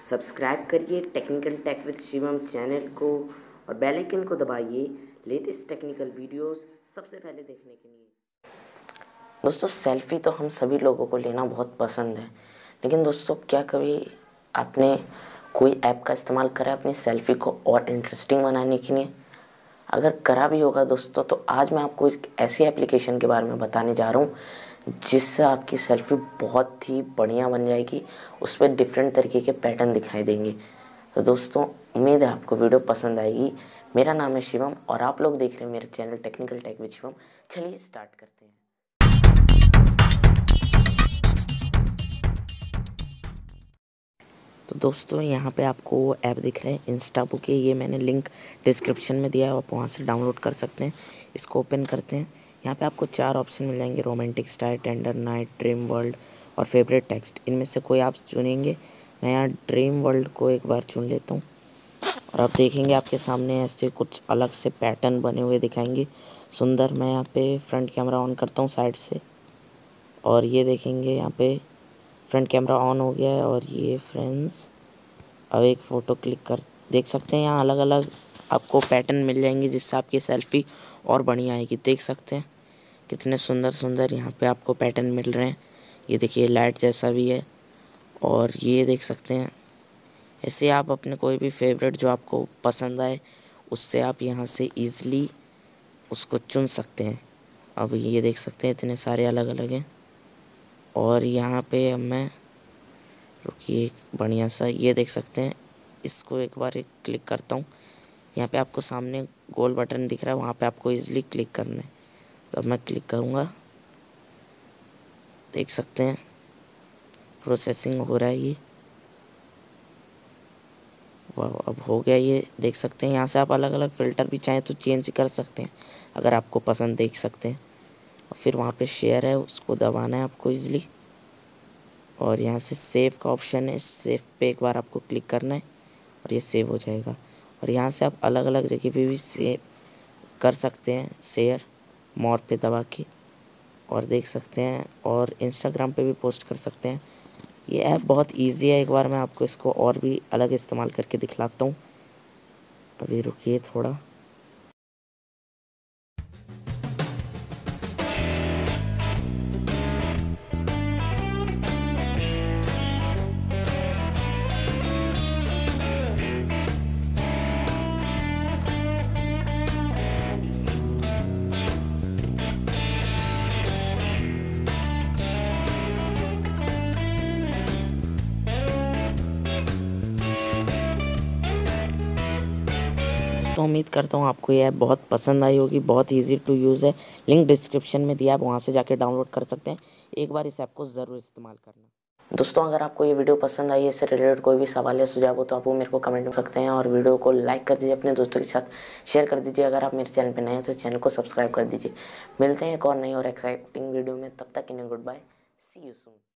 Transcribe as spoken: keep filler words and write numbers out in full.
Subscribe करिए technical tech with Shivam channel को और बेल आइकन को दबाइए लेटेस्ट टेक्निकल वीडियोस सबसे पहले देखने के लिए। दोस्तों, सेल्फी तो हम सभी लोगों को लेना बहुत पसंद है, लेकिन दोस्तों क्या कभी आपने कोई ऐप का इस्तेमाल करा है अपनी सेल्फी को और इंटरेस्टिंग बनाने के लिए? अगर करा भी होगा दोस्तों, तो आज मैं आपको इस ऐसी एप्लीकेशन के बारे में बताने जा रहा हूँ जिससे आपकी सेल्फी बहुत ही बढ़िया बन जाएगी। उस पर डिफरेंट तरीके के पैटर्न दिखाई देंगे। तो दोस्तों, उम्मीद है आपको वीडियो पसंद आएगी। मेरा नाम है शिवम और आप लोग देख रहे हैं मेरे channel technical tech with Shivam. चलिए स्टार्ट करते हैं। तो दोस्तों, यहाँ पे आपको वो ऐप दिख रहा है इंस्टाबुक है। ये मैंने लिंक डिस्क्रिप्शन में दिया है, आप वहाँ से डाउनलोड कर सकते हैं। इसको ओपन करते हैं। यहाँ पे आपको चार ऑप्शन मिल जाएंगे: romantic style, tender night, dream world और फेवरेट टेक्स्ट। इनमें से कोई आप चुनेंगे। मैं यहाँ ड्रीम वर्ल्ड को एक बार चुन लेता हूँ और आप देखेंगे आपके सामने ऐसे कुछ अलग से पैटर्न बने हुए दिखाएंगे सुंदर। मैं यहाँ पे फ्रंट कैमरा ऑन करता हूँ साइड से और ये देखेंगे यहाँ पे फ्रंट कैमरा ऑन हो गया है। और ये फ्रेंड्स, अब एक फ़ोटो क्लिक कर देख सकते हैं। यहाँ अलग अलग आपको पैटर्न मिल जाएंगे जिससे आपकी सेल्फ़ी और बढ़िया आएगी। देख सकते हैं कितने सुंदर सुंदर यहाँ पे आपको पैटर्न मिल रहे हैं। ये देखिए लाइट जैसा भी है और ये देख सकते हैं। ऐसे आप अपने कोई भी फेवरेट जो आपको पसंद आए उससे आप यहाँ से ईज़िली उसको चुन सकते हैं। अब ये देख सकते हैं इतने सारे अलग अलग हैं। और यहाँ पे अब मैं रुकिए बढ़िया सा ये देख सकते हैं, इसको एक बार एक क्लिक करता हूँ। यहाँ पे आपको सामने गोल बटन दिख रहा है, वहाँ पे आपको इजीली क्लिक करना है। तो अब मैं क्लिक करूँगा, देख सकते हैं प्रोसेसिंग हो रहा है ये। वाह, अब हो गया ये, देख सकते हैं। यहाँ से आप अलग अलग फ़िल्टर भी चाहें तो चेंज कर सकते हैं अगर आपको पसंद, देख सकते हैं। और फिर वहाँ पे शेयर है, उसको दबाना है आपको ईज़िली। और यहाँ से सेव का ऑप्शन है, सेव पे एक बार आपको क्लिक करना है और ये सेव हो जाएगा। और यहाँ से आप अलग अलग जगह पे भी सेव कर सकते हैं, शेयर मोर पे दबा के, और देख सकते हैं। और इंस्टाग्राम पे भी पोस्ट कर सकते हैं। ये ऐप बहुत इजी है, एक बार मैं आपको इसको और भी अलग इस्तेमाल करके दिखलाता हूँ। अभी रुकिए थोड़ा। तो उम्मीद करता हूँ आपको ये ऐप बहुत पसंद आई होगी। बहुत इजी टू यूज़ है, लिंक डिस्क्रिप्शन में दिया है, आप वहाँ से जाके डाउनलोड कर सकते हैं। एक बार इस ऐप को ज़रूर इस्तेमाल करना। दोस्तों, अगर आपको ये वीडियो पसंद आई, इससे रिलेटेड कोई भी सवाल या सुझाव हो तो आप वो मेरे को कमेंट कर सकते हैं। और वीडियो को लाइक कर दीजिए, अपने दोस्तों के साथ शेयर कर दीजिए। अगर आप मेरे चैनल पर नए हैं तो चैनल को सब्सक्राइब कर दीजिए। मिलते हैं एक और नई और एक्साइटिंग वीडियो में, तब तक के लिए goodbye, see you soon.